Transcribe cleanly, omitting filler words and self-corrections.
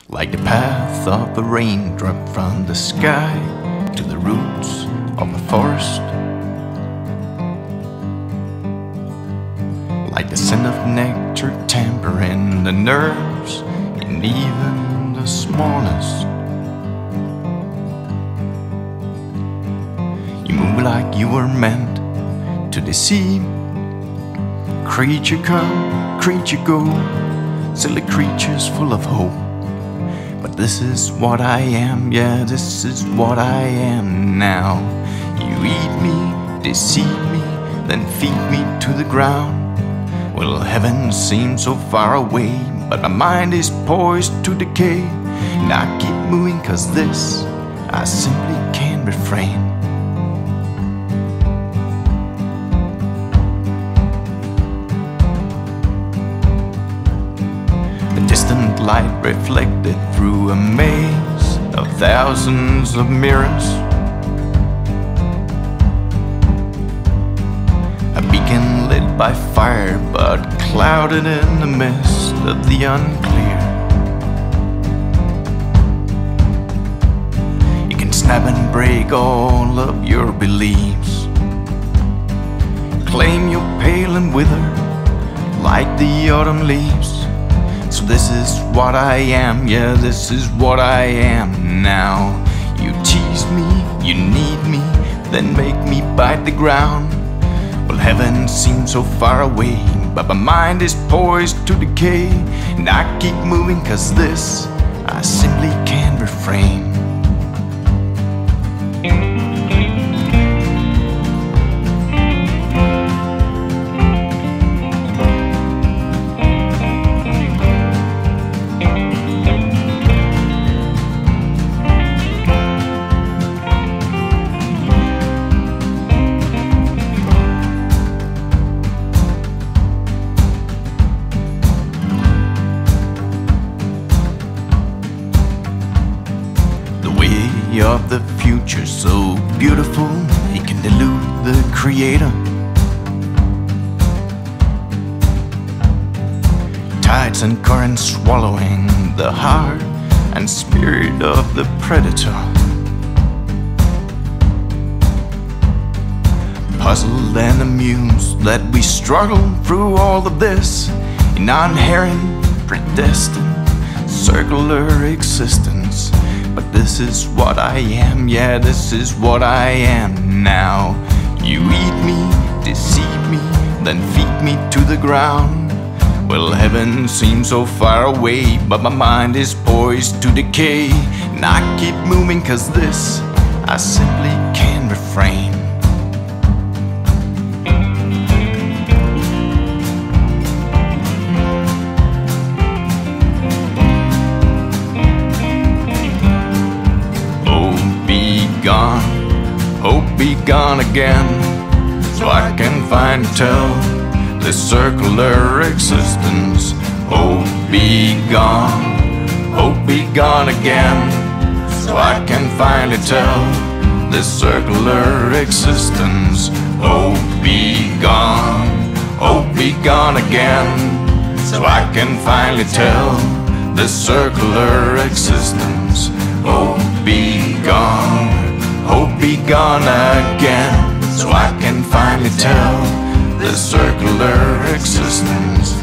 like the path of a raindrop from the sky to the roots of a forest, like the scent of nectar tempering the nerves in even the smallest. You move like you were meant to deceive. Creature come, creature go, silly creatures full of hope. But this is what I am, yeah, this is what I am now. You eat me, deceive me, then feed me to the ground. Well, heaven seems so far away, but my mind is poised to decay. And I keep moving cause this, I simply can't refrain. Distant light reflected through a maze of thousands of mirrors, a beacon lit by fire but clouded in the mist of the unclear. You can snap and break all of your beliefs, claim you're pale and wither like the autumn leaves. So this is what I am, yeah, this is what I am now. You tease me, you need me, then make me bite the ground. Well, heaven seems so far away, but my mind is poised to decay. And I keep moving cause this, I simply can't refrain. Of the future so beautiful, it can delude the creator. Tides and currents swallowing the heart and spirit of the predator. Puzzled and amused that we struggle through all of this in our inherent, predestined, circular existence. But this is what I am, yeah, this is what I am now. You eat me, deceive me, then feed me to the ground. Well, heaven seems so far away, but my mind is poised to decay. And I keep moving cause this, I simply can't refrain. Hope be gone again, so I can finally tell this circular existence. Hope be gone again, so I can finally tell this circular existence. Hope be gone again, so I can finally tell this circular existence. Hope be gone again, so I can finally tell this circular existence.